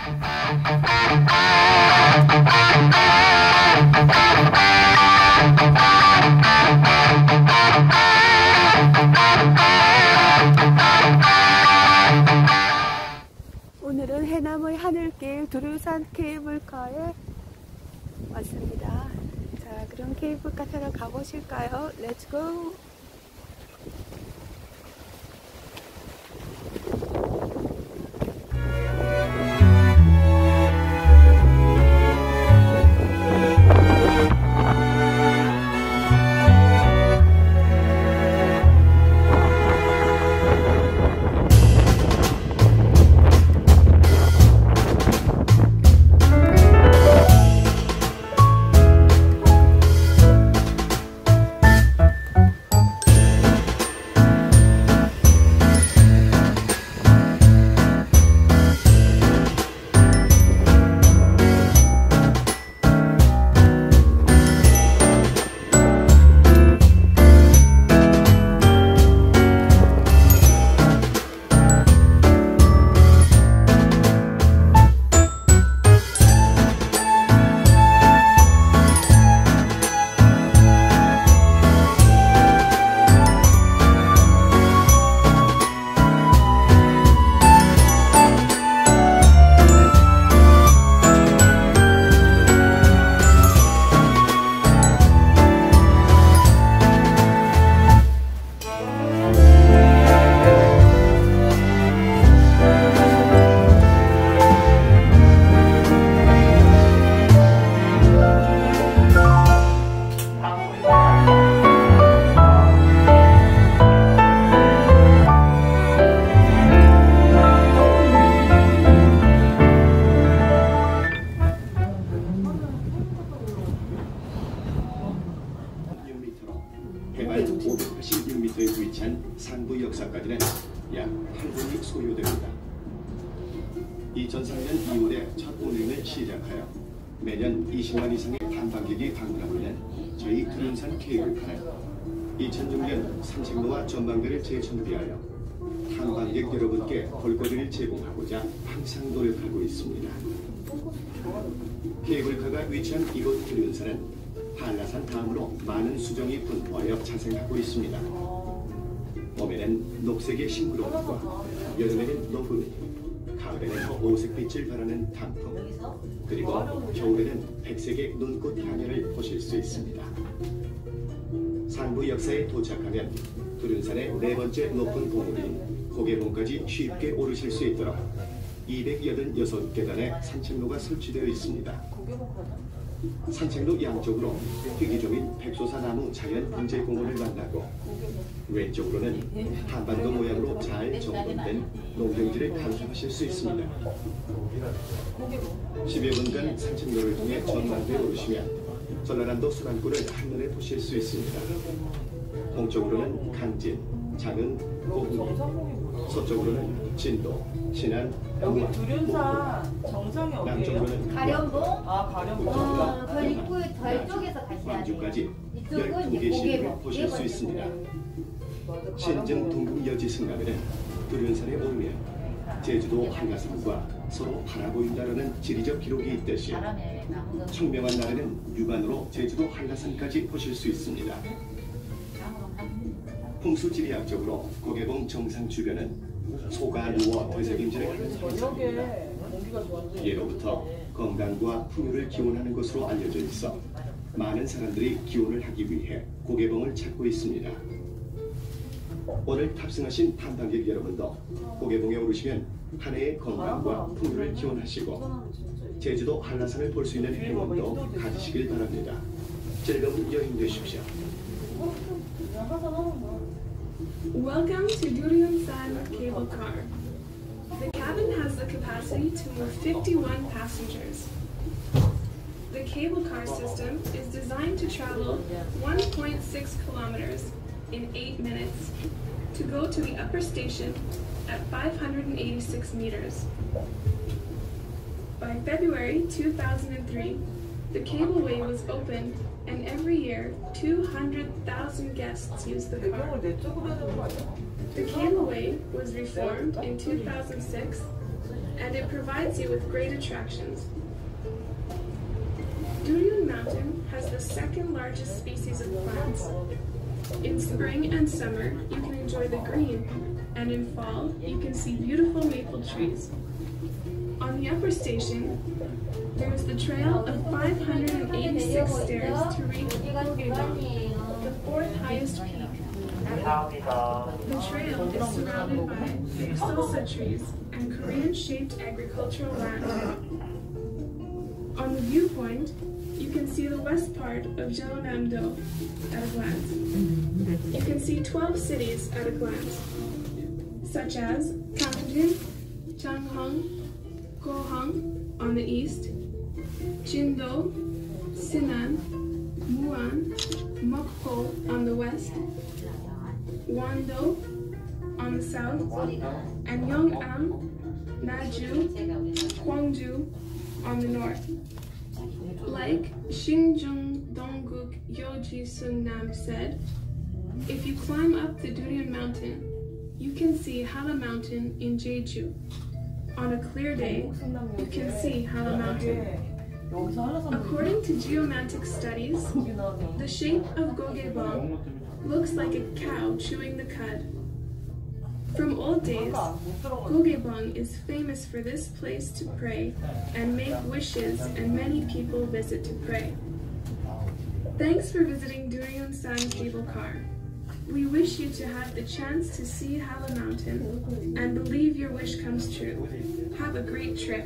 오늘은 해남의 하늘길 두루산 케이블카에 왔습니다. 자, 그럼 케이블카 타러 가보실까요? 렛츠고! 해발 586m에 위치한 상부 역사까지는 약 8분이 소요됩니다. 2003년 2월에 첫 운행을 시작하여 매년 20만 이상의 탐방객이 방문하고 있는 저희 두른산 케이블카는 2006년 산책로와 전망대를 재정비하여 탐방객 여러분께 볼거리를 제공하고자 항상 노력하고 있습니다. 케이블카가 위치한 이곳 두른산은 한라산 다음으로 많은 수정이 분포하여 자생하고 있습니다. 봄에는 녹색의 싱그러움과 여름에는 녹음, 가을에는 오색빛을 발하는 단풍, 그리고 겨울에는 백색의 눈꽃 향연을 보실 수 있습니다. 상부 역사에 도착하면 두른산의 네 번째 높은 봉우리인 고개봉까지 쉽게 오르실 수 있도록 286계단의 산책로가 설치되어 있습니다. 산책로 양쪽으로 희귀종인 백소사나무 자연분재공원을 만나고 왼쪽으로는 한반도 모양으로 잘 정돈된 농경지를 감상하실 수 있습니다. 10여 분간 산책로를 통해 전망대에 오르시면 전라남도 수lan골을 한눈에 보실 수 있습니다. 동쪽으로는 강진, 작은 고흥, 서쪽으로는 진도, 신안, 여기 두륜산 정상이 어디예요? 남쪽으로는 가련봉? 아, 가련봉. 그 입구 저쪽에서 가셔야 돼요. 광주까지 이쪽은 12개 시를 고개봉, 보실 수 있습니다. 신증 동국 여지 승가면은 두륜산에 오르면 제주도 한라산과 서로 바라보인다라는 지리적 기록이 있듯이 청명한 날에는 육안으로 제주도 한라산까지 보실 수 있습니다. 풍수지리학적으로 고개봉 정상 주변은 소가 누워 되새김질을 하는 현상입니다. 예로부터 건강과 풍요를 기원하는 것으로 알려져 있어 많은 사람들이 기원을 하기 위해 고개봉을 찾고 있습니다. 오늘 탑승하신 탐방객 여러분도 고개봉에 오르시면 한 해의 건강과 풍요를 기원하시고 제주도 한라산을 볼 수 있는 행운도 가지시길 바랍니다. 즐거운 여행 되십시오. Welcome to Duryonsan Cable Car. The cabin has the capacity to move 51 passengers. The cable car system is designed to travel 1.6 kilometers in 8 minutes to go to the upper station at 586 meters. By February 2003, the cableway was opened, and every year 200,000 guests use the car. The cableway was reformed in 2006 and it provides you with great attractions. Durian Mountain has the second largest species of plants. In spring and summer, you can enjoy the green, and in fall, you can see beautiful maple trees. On the upper station, there is the trail of 586 stairs to reach Gogyeong, the fourth highest peak. The trail is surrounded by salsa trees and Korean-shaped agricultural land. On the viewpoint, you can see the west part of Jeonnam-do at a glance. You can see 12 cities at a glance, such as Gangjin, Changhong, Gohang on the east, Jindo, Sinan, Muan, Mokpo on the west, Wando on the south, and Yongam, Naju, Gwangju on the north. Like Shinjung Dongguk Yoji Sungnam said, if you climb up the Durian Mountain, you can see Hala Mountain in Jeju. On a clear day, you can see Hala Mountain. According to geomantic studies, the shape of Gogyeong looks like a cow chewing the cud. From old days, Gogyeong is famous for this place to pray and make wishes, and many people visit to pray. Thanks for visiting Duryeonsan Cable Car. We wish you to have the chance to see Hala Mountain and believe your wish comes true. Have a great trip.